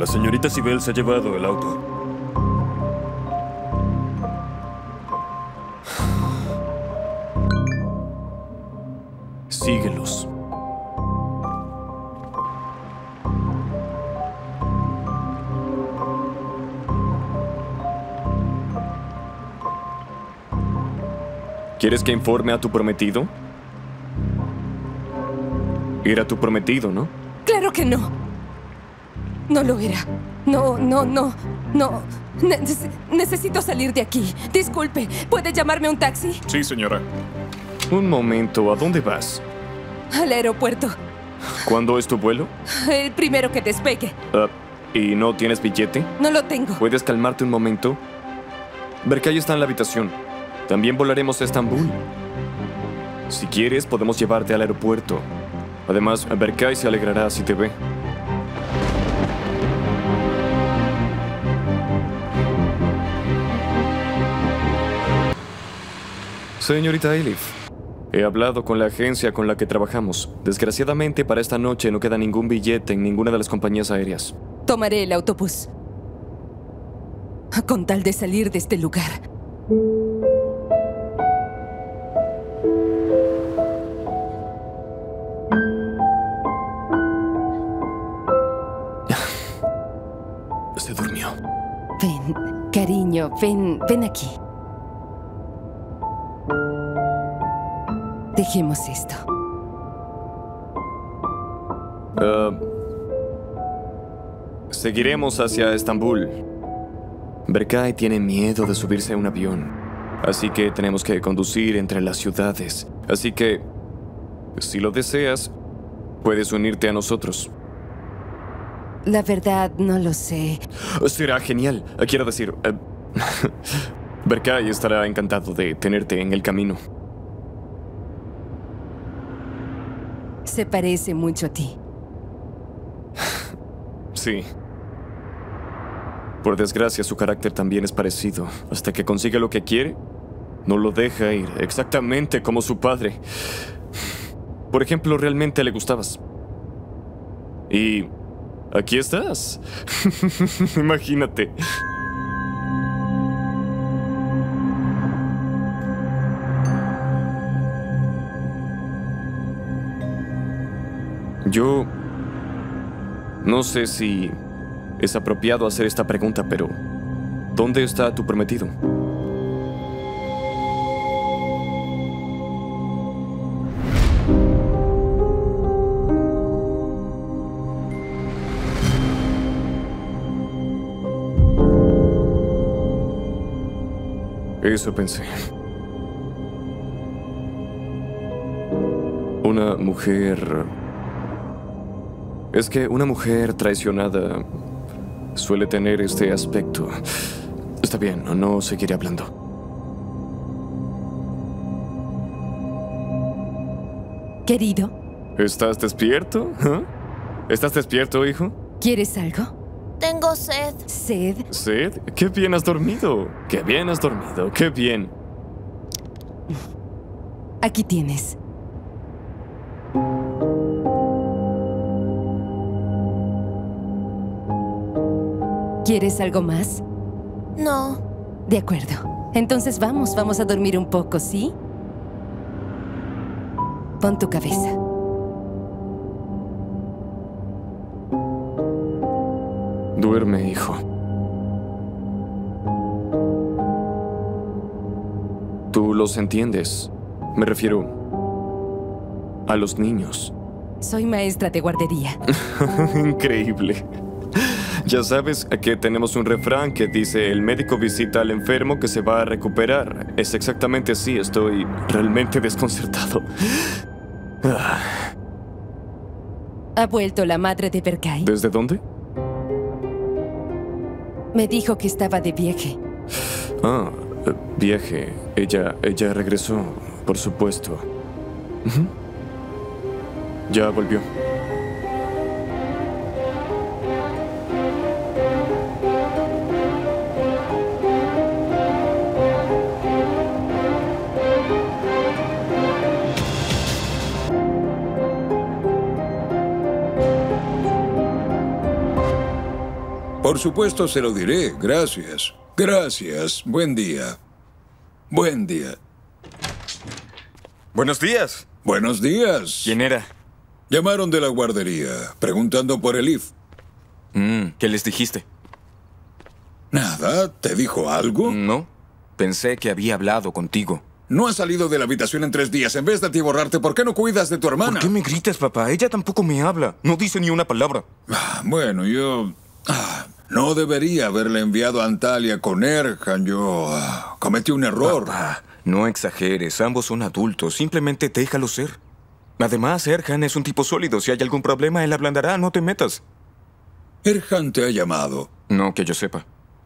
La señorita Sibel se ha llevado el auto. Síguelos. ¿Quieres que informe a tu prometido? Era tu prometido, ¿no? ¡Claro que no! No lo era. No. Necesito salir de aquí. Disculpe, ¿puede llamarme un taxi? Sí, señora. Un momento, ¿a dónde vas? Al aeropuerto. ¿Cuándo es tu vuelo? El primero que despegue. ¿Y no tienes billete? No lo tengo. ¿Puedes calmarte un momento? Berkay está en la habitación. También volaremos a Estambul. Si quieres, podemos llevarte al aeropuerto. Además, Berkay se alegrará si te ve. Señorita Elif, he hablado con la agencia con la que trabajamos. Desgraciadamente, para esta noche no queda ningún billete en ninguna de las compañías aéreas. Tomaré el autobús. Con tal de salir de este lugar. Se durmió. Ven, cariño, ven aquí. Dejemos esto. Seguiremos hacia Estambul. Berkay tiene miedo de subirse a un avión, así que tenemos que conducir entre las ciudades. Así que, si lo deseas, puedes unirte a nosotros. La verdad, no lo sé. Será genial. Quiero decir, Berkay estará encantado de tenerte en el camino. Se parece mucho a ti. Sí. Por desgracia, su carácter también es parecido. Hasta que consigue lo que quiere, no lo deja ir, exactamente como su padre. Por ejemplo, realmente le gustabas. Y aquí estás. Imagínate. Yo no sé si es apropiado hacer esta pregunta, pero ¿dónde está tu prometido? Eso pensé. Una mujer... Es que una mujer traicionada suele tener este aspecto. Está bien, no seguiré hablando. Querido. ¿Estás despierto? ¿Ah? ¿Estás despierto, hijo? ¿Quieres algo? Tengo sed. ¿Sed? ¿Sed? ¡Qué bien has dormido! ¡Qué bien has dormido! ¡Qué bien! Aquí tienes. ¿Quieres algo más? No. De acuerdo. Entonces vamos a dormir un poco, ¿sí? Pon tu cabeza. Duerme, hijo. Tú los entiendes. Me refiero a los niños. Soy maestra de guardería. Increíble. Ya sabes que tenemos un refrán que dice: el médico visita al enfermo que se va a recuperar. Es exactamente así. Estoy realmente desconcertado. Ha vuelto la madre de Berkay. ¿Desde dónde? Me dijo que estaba de viaje. Viaje. Ella regresó, por supuesto. Ya volvió. Por supuesto se lo diré. Gracias. Gracias. Buen día. Buen día. Buenos días. Buenos días. ¿Quién era? Llamaron de la guardería, preguntando por Elif. ¿Qué les dijiste? Nada. ¿Te dijo algo? No. Pensé que había hablado contigo. No has salido de la habitación en 3 días. En vez de atiborrarte, ¿por qué no cuidas de tu hermana? ¿Por qué me gritas, papá? Ella tampoco me habla. No dice ni una palabra. Bueno, yo... no debería haberle enviado a Antalya con Erhan. Yo cometí un error. Papá, no exageres. Ambos son adultos. Simplemente déjalo ser. Además, Erhan es un tipo sólido. Si hay algún problema, él ablandará. No te metas. Erhan te ha llamado. No que yo sepa.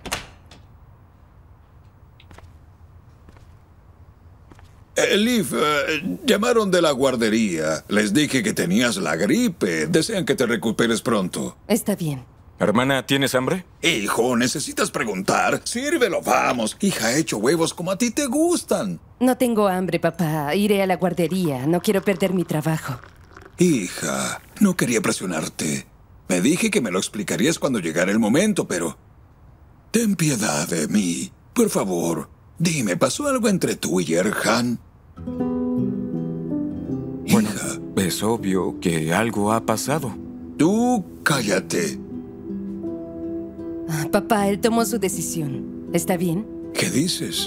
Elif, llamaron de la guardería. Les dije que tenías la gripe. Desean que te recuperes pronto. Está bien. Hermana, ¿tienes hambre? Hijo, necesitas preguntar. Sírvelo, vamos. Hija, he hecho huevos como a ti te gustan. No tengo hambre, papá. Iré a la guardería. No quiero perder mi trabajo. Hija, no quería presionarte. Me dije que me lo explicarías cuando llegara el momento, pero... ten piedad de mí. Por favor, dime, ¿pasó algo entre tú y Erhan? Bueno, Hija, es obvio que algo ha pasado. tú cállate. Papá, él tomó su decisión. ¿Está bien? ¿Qué dices?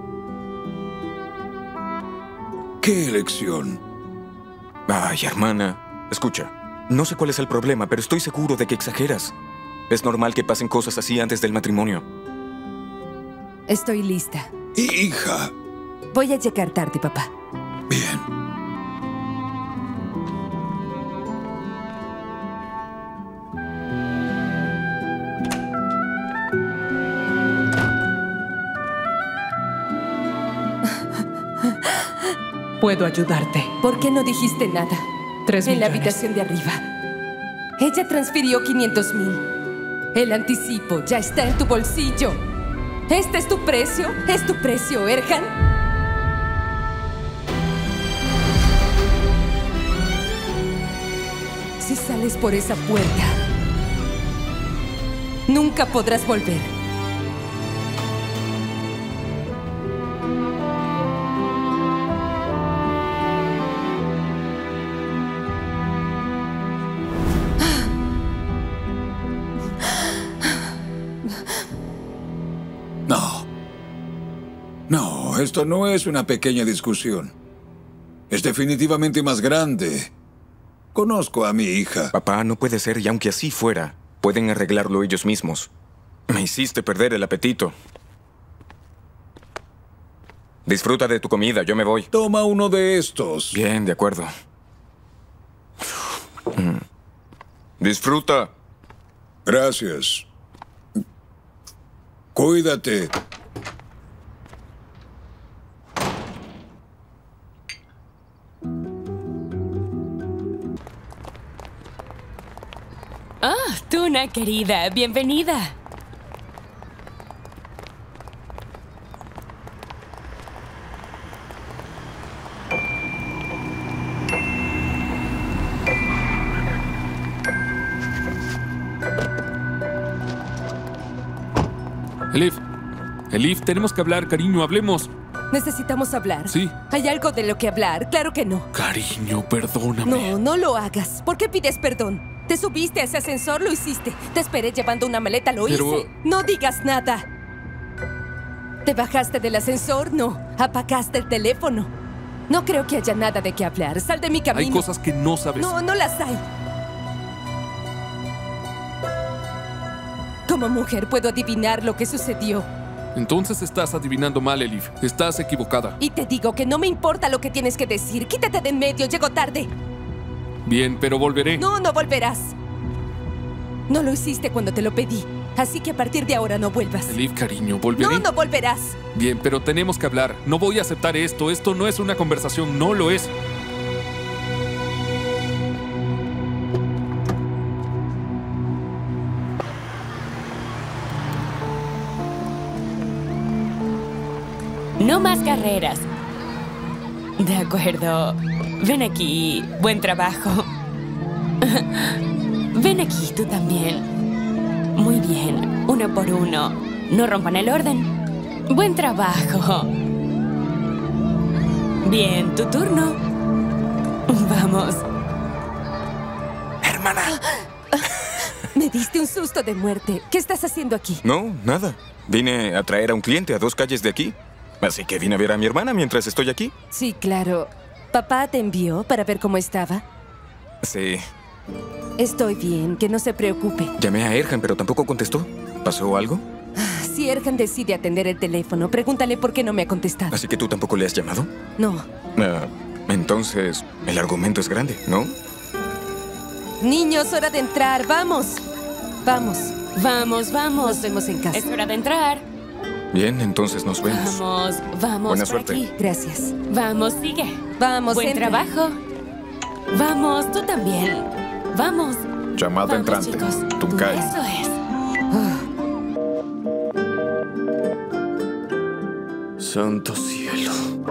¿Qué elección? Ay, hermana, escucha. No sé cuál es el problema, pero estoy seguro de que exageras. Es normal que pasen cosas así antes del matrimonio. Estoy lista. Hija. Voy a llegar tarde, papá. Bien. Puedo ayudarte. ¿Por qué no dijiste nada? 3 En la millones. habitación de arriba. Ella transfirió 500,000. El anticipo ya está en tu bolsillo. ¿Este es tu precio? ¿Es tu precio, Erhan? Si sales por esa puerta, nunca podrás volver. No. No, esto no es una pequeña discusión. Es definitivamente más grande. Conozco a mi hija. Papá, no puede ser, y aunque así fuera, pueden arreglarlo ellos mismos. Me hiciste perder el apetito. Disfruta de tu comida, yo me voy. Toma uno de estos. Bien, de acuerdo. Disfruta. Gracias. Cuídate. Tuna, querida, bienvenida. Elif, tenemos que hablar, cariño, hablemos. Necesitamos hablar. Sí. ¿Hay algo de lo que hablar? Claro que no. Cariño, perdóname. No, no lo hagas. ¿Por qué pides perdón? Te subiste a ese ascensor, lo hiciste. Te esperé llevando una maleta, lo Pero- hice. No digas nada. ¿Te bajaste del ascensor? No. ¿Apagaste el teléfono? No creo que haya nada de qué hablar. Sal de mi camino. Hay cosas que no sabes. No, no las hay. Como mujer puedo adivinar lo que sucedió. Entonces estás adivinando mal, Elif. Estás equivocada. Y te digo que no me importa lo que tienes que decir. Quítate de en medio, llego tarde. Bien, pero volveré. No, no volverás. No lo hiciste cuando te lo pedí. Así que a partir de ahora no vuelvas. Elif, cariño, volveré. No, no volverás. Bien, pero tenemos que hablar. No voy a aceptar esto. Esto no es una conversación. No lo es. No más carreras. De acuerdo. Ven aquí. Buen trabajo. Ven aquí, tú también. Muy bien, uno por uno. No rompan el orden. Buen trabajo. Bien, tu turno. Vamos. Hermana. Me diste un susto de muerte. ¿Qué estás haciendo aquí? No, nada. Vine a traer a un cliente a 2 calles de aquí. Así que vine a ver a mi hermana mientras estoy aquí. Sí, claro. ¿Papá te envió para ver cómo estaba? Sí. Estoy bien, que no se preocupe. Llamé a Erhan, pero tampoco contestó. ¿Pasó algo? Si Erhan decide atender el teléfono, pregúntale por qué no me ha contestado. ¿Así que tú tampoco le has llamado? No. Entonces, el argumento es grande, ¿no? Niños, hora de entrar. ¡Vamos! Vamos. Vamos, vamos. Nos vemos en casa. Es hora de entrar. Bien, entonces nos vemos. Vamos Buena por suerte. aquí. Gracias. Vamos, sigue. Vamos, Buen entra. trabajo. Vamos, tú también. Vamos. Llamada Vamos, entrante. chicos. Tunkai. Eso es. Santo cielo.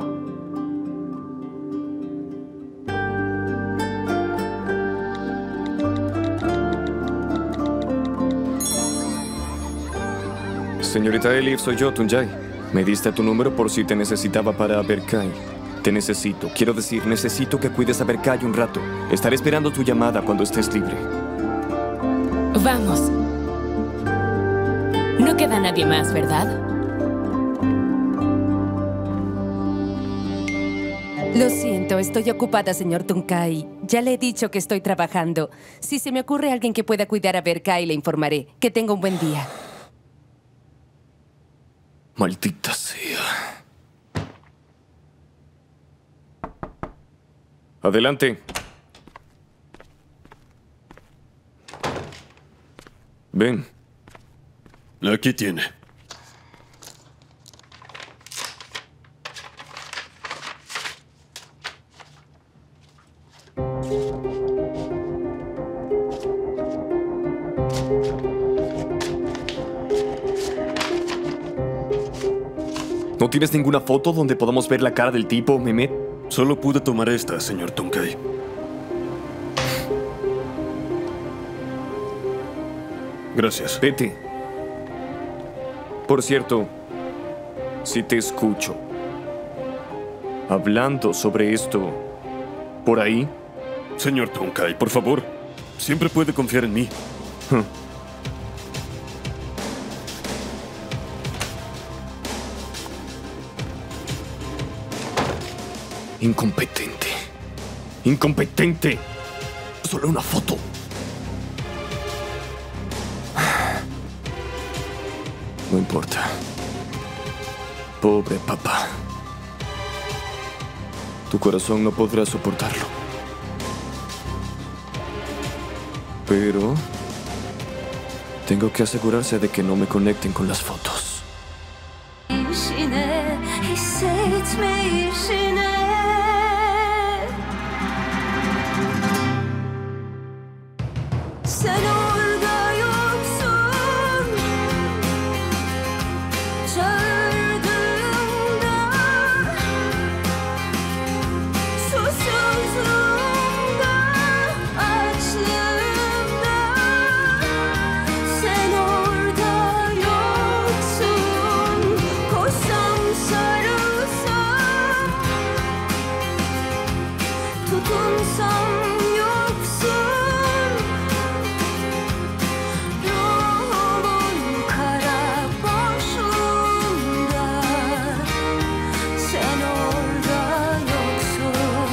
Señorita Elif, soy yo, Tunjai. Me diste tu número por si te necesitaba para Berkay. Te necesito. Quiero decir, necesito que cuides a Berkay un rato. Estaré esperando tu llamada cuando estés libre. Vamos. No queda nadie más, ¿verdad? Lo siento, estoy ocupada, señor Tunkai. Ya le he dicho que estoy trabajando. Si se me ocurre alguien que pueda cuidar a Berkay, le informaré. Que tenga un buen día. Maldita sea. Adelante. Ven. Aquí tiene. ¿No tienes ninguna foto donde podamos ver la cara del tipo, Mehmet? Solo pude tomar esta, señor Tunkai. Gracias. Vete. Por cierto, si te escucho hablando sobre esto por ahí, Señor Tunkai, por favor. Siempre puede confiar en mí. incompetente. Incompetente. Solo una foto. No importa. Pobre papá. Tu corazón no podrá soportarlo. Pero tengo que asegurarse de que no me conecten con las fotos. İşine, hissetmeyişine. Sen orada yoksun, çağırdığımda, susuzluğumda, açlığımda. Sen orada yoksun, koşsam sarılsam, tutunsam yoksun. Ruhumun kara boşluğunda, sen orada yoksun.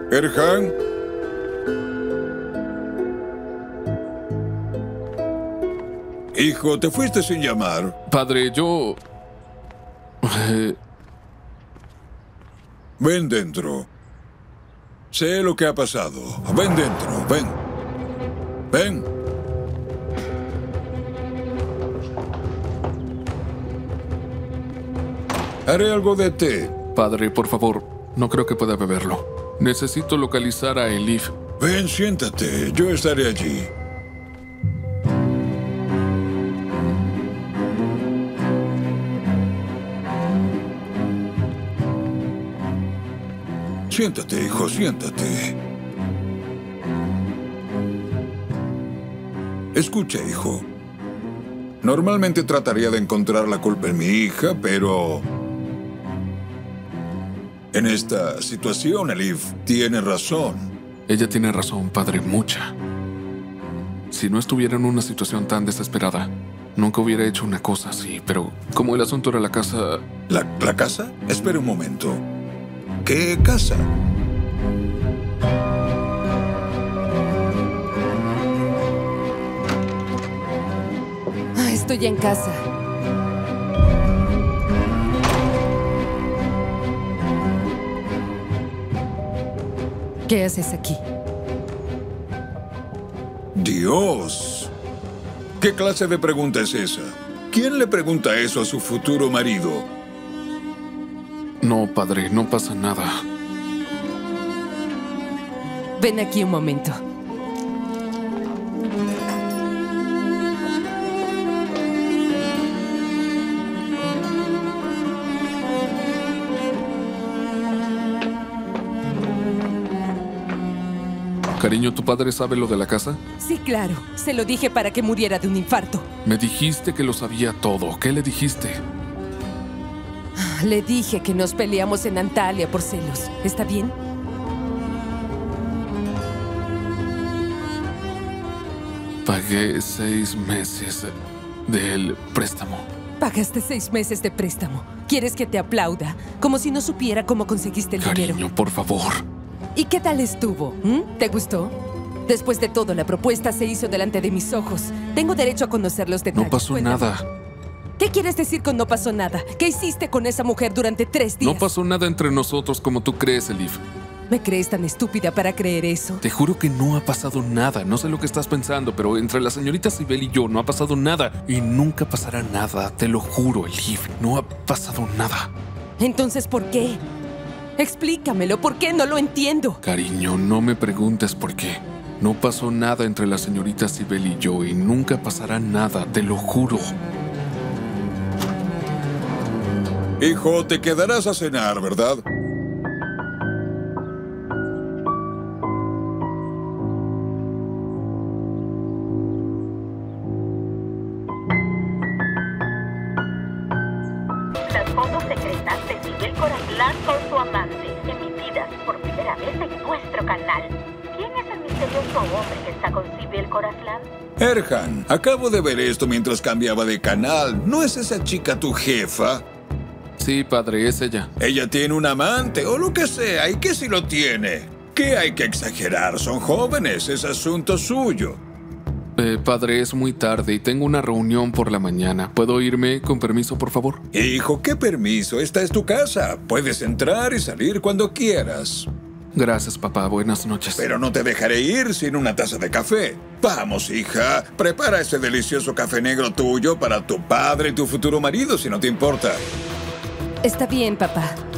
Erhan. Hijo, te fuiste sin llamar. Padre, yo... Ven dentro. Sé lo que ha pasado. Ven dentro, ven. Ven. Haré algo de té. Padre, por favor, no creo que pueda beberlo. Necesito localizar a Elif. Ven, siéntate. Yo estaré allí. Siéntate, hijo, siéntate. Escucha, hijo. Normalmente trataría de encontrar la culpa en mi hija, pero... en esta situación, Elif tiene razón. Ella tiene razón, padre, mucha. Si no estuviera en una situación tan desesperada, nunca hubiera hecho una cosa así, pero como el asunto era la casa... ¿La casa? Espera un momento. ¿Qué casa? Estoy en casa. ¿Qué haces aquí? Dios. ¿Qué clase de pregunta es esa? ¿Quién le pregunta eso a su futuro marido? No, padre, no pasa nada. Ven aquí un momento. Cariño, ¿tu padre sabe lo de la casa? Sí, claro. Se lo dije para que muriera de un infarto. Me dijiste que lo sabía todo. ¿Qué le dijiste? Le dije que nos peleamos en Antalya por celos. ¿Está bien? Pagué 6 meses del préstamo. Pagaste 6 meses de préstamo. ¿Quieres que te aplauda? Como si no supiera cómo conseguiste el dinero. Cariño, por favor. ¿Y qué tal estuvo? ¿Te gustó? Después de todo, la propuesta se hizo delante de mis ojos. Tengo derecho a conocer los detalles. No pasó Cuéntame. nada. ¿Qué quieres decir con no pasó nada? ¿Qué hiciste con esa mujer durante 3 días? No pasó nada entre nosotros como tú crees, Elif. ¿Me crees tan estúpida para creer eso? Te juro que no ha pasado nada. No sé lo que estás pensando, pero entre la señorita Sibel y yo no ha pasado nada. Y nunca pasará nada, te lo juro, Elif. No ha pasado nada. Entonces, ¿por qué? Explícamelo, ¿por qué? No lo entiendo. Cariño, no me preguntes por qué. No pasó nada entre la señorita Sibel y yo y nunca pasará nada, te lo juro. Hijo, te quedarás a cenar, ¿verdad? Las fotos secretas de Sibel Corazlán con su amante, emitidas por primera vez en nuestro canal. ¿Quién es el misterioso hombre que está con Sibel Corazlán? Erhan, acabo de ver esto mientras cambiaba de canal. ¿No es esa chica tu jefa? Sí, padre, es ella. Ella tiene un amante o lo que sea. ¿Y qué si lo tiene? ¿Qué hay que exagerar? Son jóvenes, es asunto suyo. Padre, es muy tarde y tengo una reunión por la mañana. ¿Puedo irme con permiso, por favor? Hijo, ¿qué permiso? Esta es tu casa. Puedes entrar y salir cuando quieras. Gracias, papá. Buenas noches. Pero no te dejaré ir sin una taza de café. Vamos, hija. Prepara ese delicioso café negro tuyo para tu padre y tu futuro marido, si no te importa. Está bien, papá.